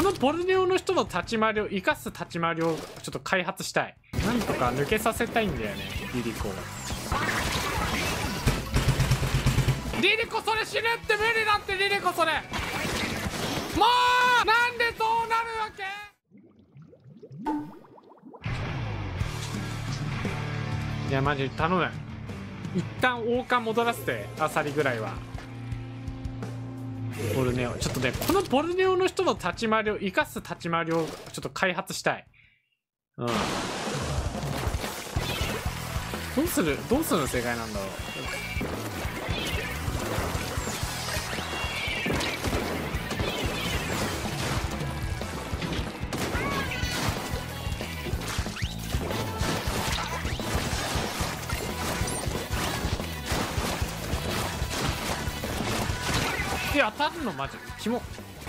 のボルネオの人の立ち回りを生かす立ち回りをちょっと開発したい。なんとか抜けさせたいんだよね、リリコを。リリコそれ死ぬって無理だって、リリコそれもうなんでそうなるわけ。いやマジ頼む、一旦王冠戻らせて、アサリぐらいは。ボルネオちょっとね、このボルネオの人の立ち回りを生かす立ち回りをちょっと開発したい。うん、どうするの正解なんだろう。いや当たるのマジキモ。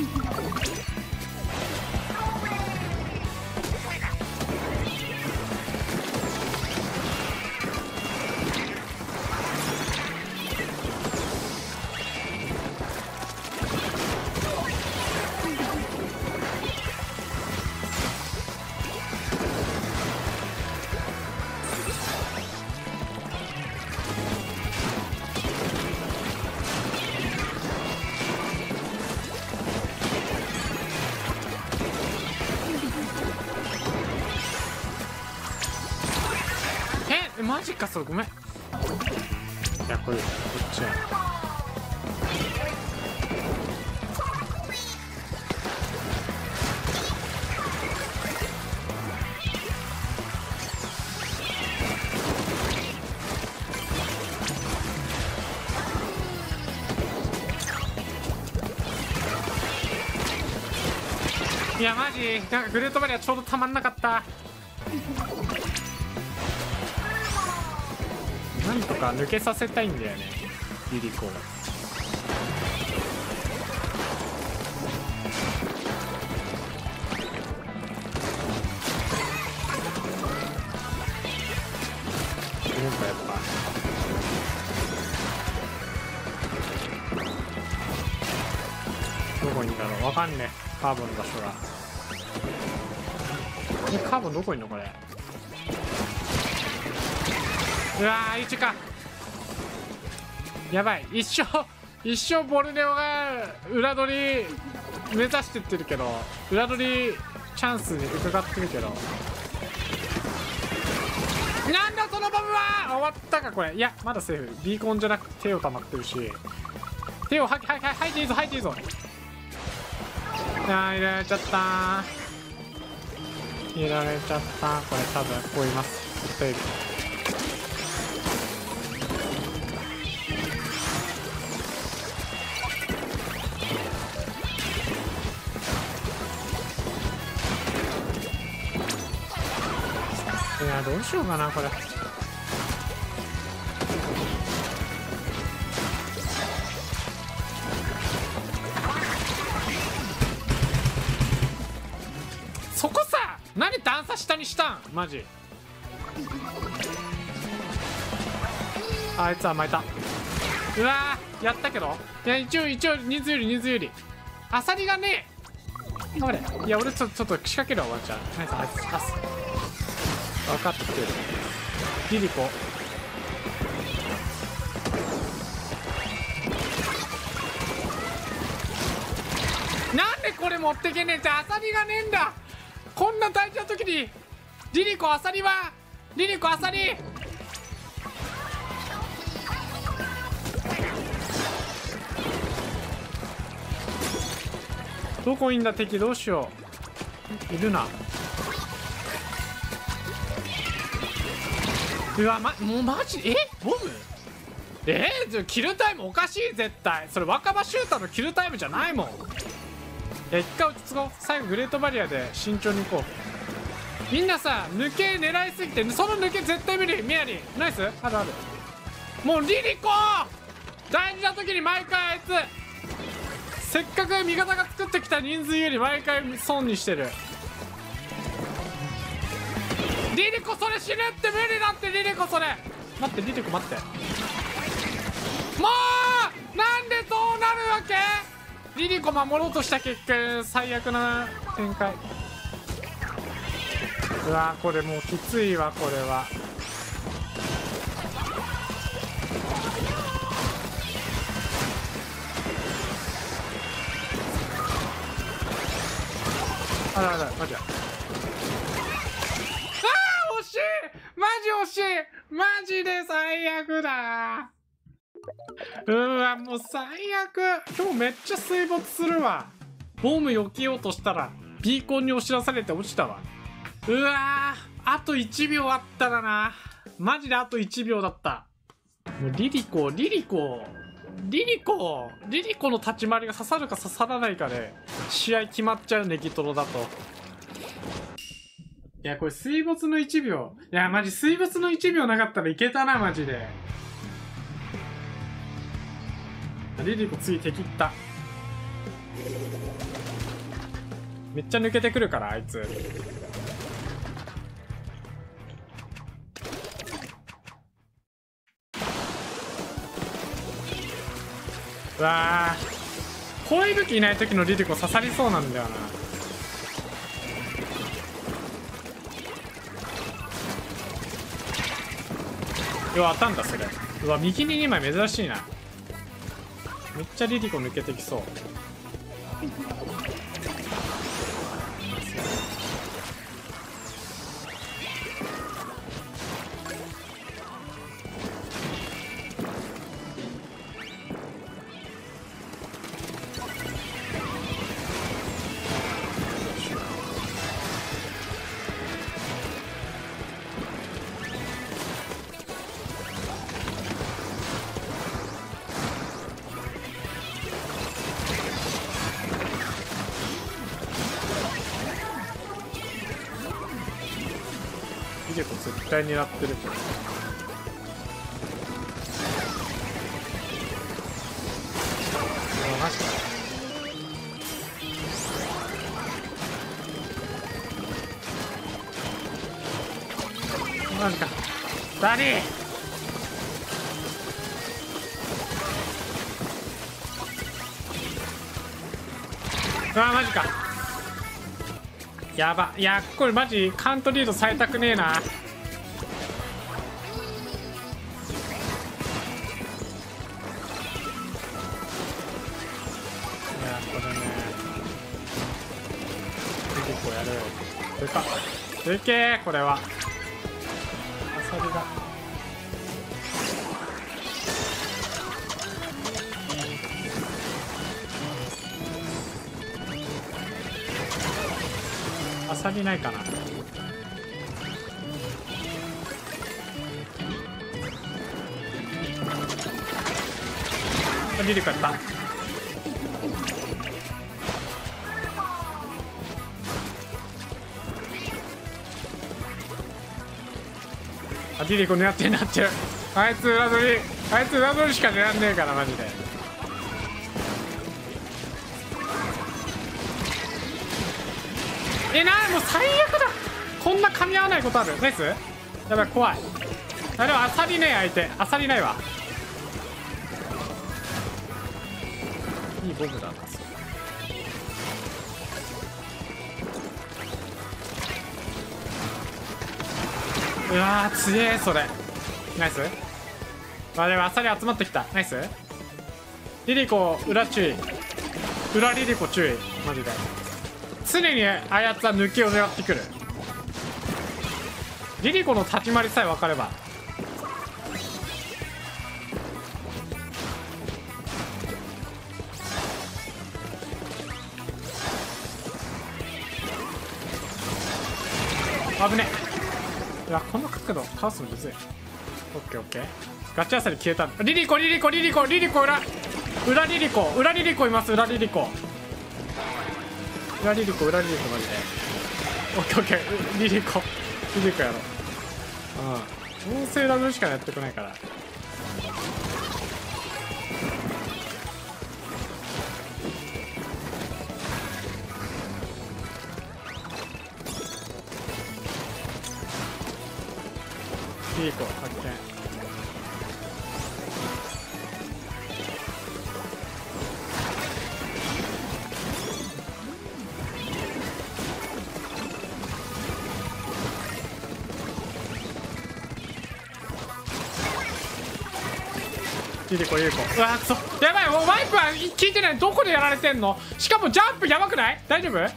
マジか、それごめん。いやこれこっちや。いやマジなんかグレートバリアちょうどたまんなかった。なんとか抜けさせたいんだよね、リリコを。なんかやっぱどこにいんだろう、わかんねえ。カーボンの場所が。カーボンどこにいんのこれ。うわー、一か。やばい、一生ボルネオが裏取り目指してってるけど、裏取りチャンスに伺ってるけど、なんだそのボムは。終わったかこれ。いやまだセーフ。ビーコンじゃなくて手を溜まってるし、手を吐いていいぞ、吐いていいぞ。あー、入れられちゃった、入れられちゃった。これ多分こういます、絶対いる。いやどうしようかなこれ。そこさ、何段差下にしたんマジ。あいつ甘えた。うわーやったけど、いや一応人数有利。アサリがねえ。頑張れ。いや俺ちょっと仕掛けるわワンちゃん。ナイスナイスパス。分かってきてる。リリコなんでこれ持ってけねえって。アサリがねえんだ。こんな大事な時にリリコアサリどこいんだ敵。どうしよう。いるな。うわもうマジボムキルタイムおかしい絶対。それ若葉シューターのキルタイムじゃないもん。いや一回落ち着こう。最後グレートバリアで慎重に行こう。みんなさ抜け狙いすぎて、その抜け絶対無理。ミヤリーナイス。ある。もうリリコ大事な時に毎回あいつ、せっかく味方が作ってきた人数より毎回損にしてる。リリコそれ死ぬって無理だって。リリコそれ待って、リリコ待って。もうなんでそうなるわけ。 リリコ守ろうとした結果最悪な展開。うわーこれもうきついわこれは。あらあらマジだ。あー惜しい、マジ惜しい、マジで最悪だ。うわもう最悪。今日めっちゃ水没するわ。ボム避けようとしたらビーコンに押し出されて落ちたわ。うわーあと1秒あったらな。マジであと1秒だった。もうリリコの立ち回りが刺さるか刺さらないかで試合決まっちゃうネギトロだと。いやこれ水没の1秒、いやマジ水没の1秒なかったらいけたなマジで。リリコ次敵いった。めっちゃ抜けてくるからあいつ。うわあ攻撃武器いない時のリリコ刺さりそうなんだよな。うわ当たんだそれ。うわ右に2枚珍しいな。めっちゃリリコ抜けてきそう。リリコ絶対狙ってるけど。マジか。マジか。ダニー。うわマジか。やば。いやこれマジカウントリードされたくねえな。いやこれね結構やる。でかでけえこれは。アサリがアサリないかな。リリコやった。あリリコ狙ってんなってる。あいつ裏取りしか狙んねえからマジで。もう最悪だ。こんな噛み合わないことある。ナイス。やばい怖い。あでもアサリねえ相手。アサリないわ。いいボムだな。うわー強えそれ。ナイス。あでもアサリ集まってきた。ナイス。リリコ裏注意。裏リリコ注意マジで。常にあやつは抜きを狙ってくる。リリコの立ち回りさえ分かれば。危ねえ。うわこの角度倒すのむずい。オッケーオッケー。ガチアサリ消えた。リリコ裏リリコいます。裏リリコマジで。オッケーオッケー。リリコやろう。音声ラブしかやってこないから。リリコ発見。 リリコリリコ、うわくそ、やばい、もうワイプは聞いてない。どこでやられてんの？しかもジャンプやばくない？大丈夫？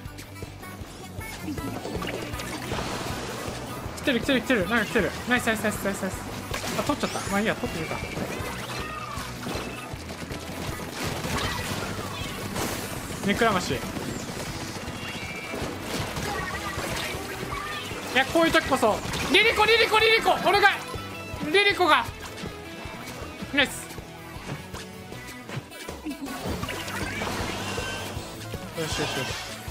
来てる来てる来てる、なんか来てる。ナイスナイスナイスナイスナイス。あ、取っちゃった。まあいいや、取ってみるか。ネクラマシ、いや、こういう時こそリリコリリコリリコ、お願い、リリコがナイス。よしよしよし、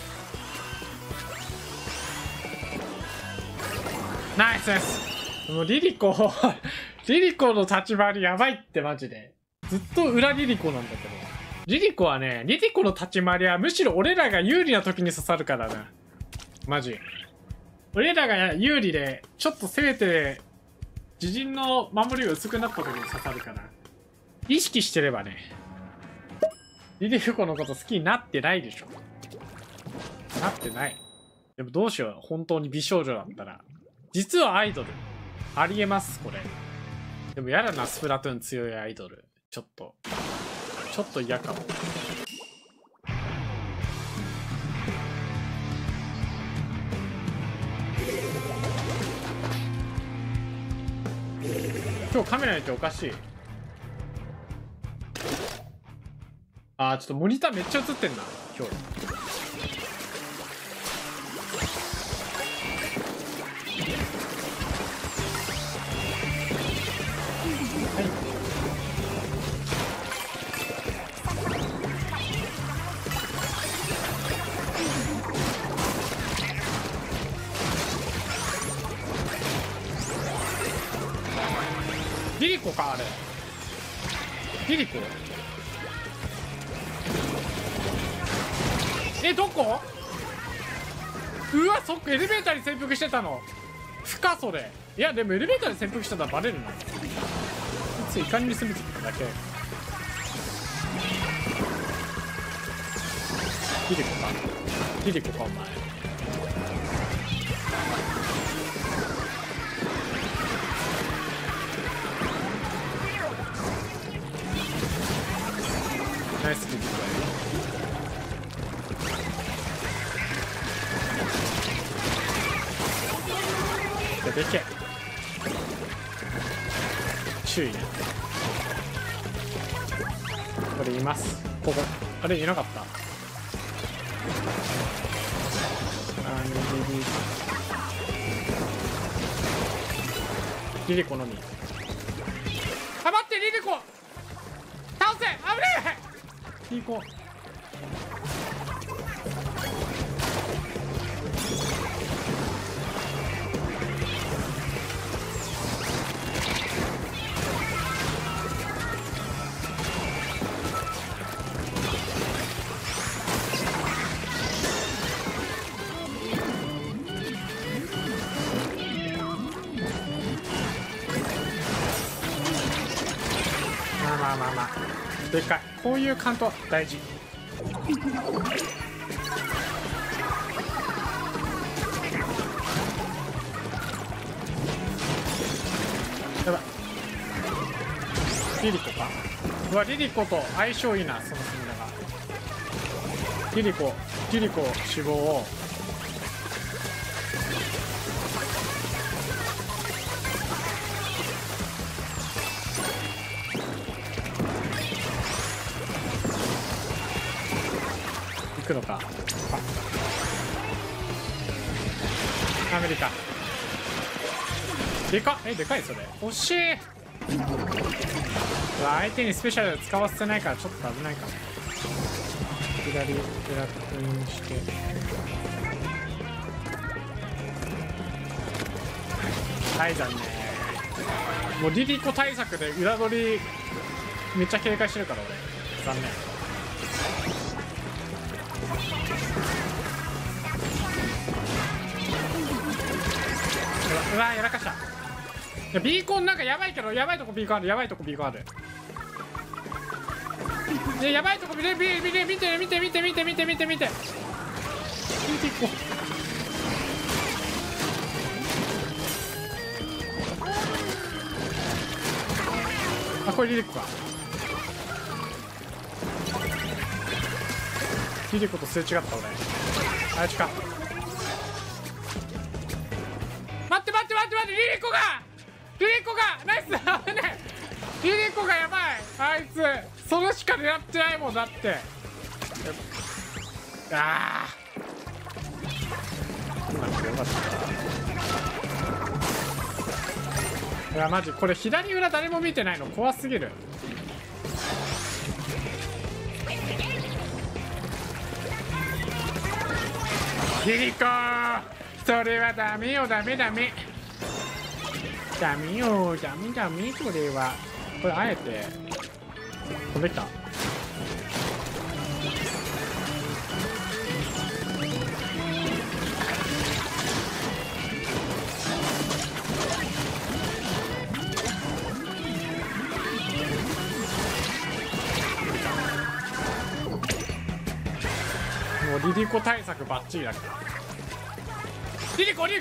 ナイスナイス。もうリリコリリコの立ち回りやばいってマジで。ずっと裏リリコなんだけど、リリコはね、リリコの立ち回りはむしろ俺らが有利な時に刺さるからな。マジ俺らが有利でちょっと攻めて自陣の守りが薄くなった時に刺さるから、意識してればね。リリコのこと好きになってないでしょ。なってない。でもどうしよう、本当に美少女だったら。実はアイドルありえます、これ。でもやだな、スプラトゥーン強いアイドル。ちょっと嫌かも。今日カメラにっておかしい。あー、ちょっとモニターめっちゃ映ってんな今日。リリコか、あれ。リリコ？え、どこ？うわ、そっか、エレベーターに潜伏してたの。不可それ。いや、でもエレベーターに潜伏してたらバレるな。いついかに攻めてきただけ。リリコか。リリコか、お前。ナイスリリコや。でけ注意ね。これいます、ここ。あれいなかった。リリコのみ。あ、待って、リリコ倒せ、危ねえ。リリコまあでかい。こういうカウント大事。やばい、リリコか。うわ、リリコと相性いいな、その隅田が。リリコ死亡を。行くのか。アメリカでかっ。でかい。それ惜しい。うわ、相手にスペシャル使わせてないからちょっと危ないかも。左ブラックインして、はい、残念。もうリリコ対策で裏取りめっちゃ警戒してるから俺。残念。うわ、やらかした。いや、ビーコンなんかやばいけど、やばいとこビーコンある。やばいとこビーコンある。で、やばいとこ見て見て見て見て見て見て見て見て見て見て。あ、これリリコか。 リリコとすれ違った俺。あいつか。待ってリリコがナイス。危ねえ。リリコがやばい。あいつそれしか狙ってないもんだって。ああ今のでよかった。いやマジこれ左裏誰も見てないの怖すぎる。リリコそれはダメよダメダメダメよダメダメ。それはこれあえて飛んできた。もうリリコ対策バッチリだけど。リリコも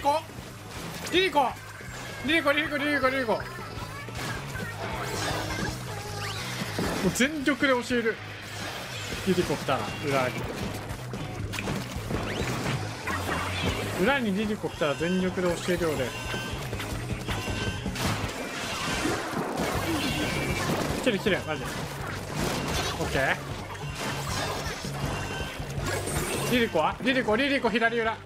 う全力で教える。リリコ来たら裏にリリコ来たら全力で教えるようで。来るマジ。オッケー。リリコ左裏。オッ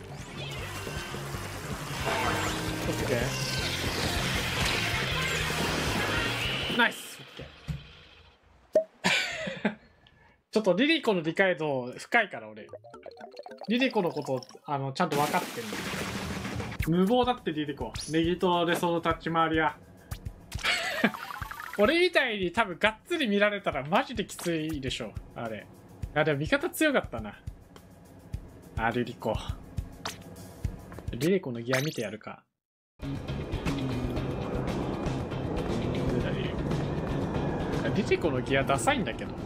ケーナイス。オッケーちょっとリリコの理解度深いから俺リリコのことちゃんと分かってる。無謀だってリリコ。ネギトでその立ち回りは俺みたいに多分がっつり見られたらマジできついでしょあれ。あでも味方強かったな。あリリコのギア見てやるか。リリコのギアダサいんだけど。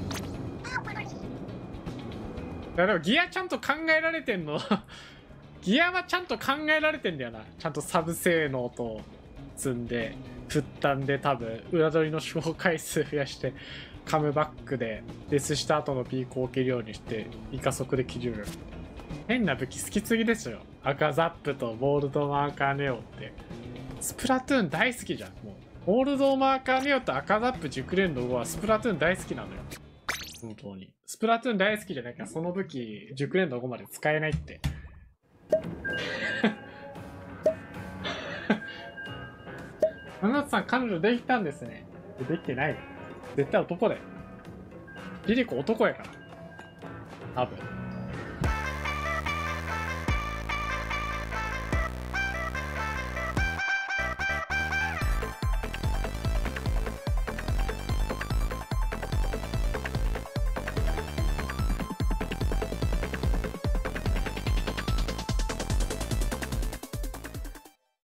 いやでもギアちゃんと考えられてんのギアはちゃんと考えられてんだよな。ちゃんとサブ性能と積んで振ったんで多分裏取りの手法回数増やしてカムバックでデスした後のピークを置けるようにしてイカ速で切る。変な武器好きすぎですよ。赤ザップとボールドマーカーネオってスプラトゥーン大好きじゃん。もうボールドマーカーネオと赤ザップ熟練度5はスプラトゥーン大好きなのよ。本当にスプラトゥーン大好きじゃないからその武器熟練度5まで使えないって真夏さん彼女できたんですね。できてない。絶対男だよ。リリコ男やから多分。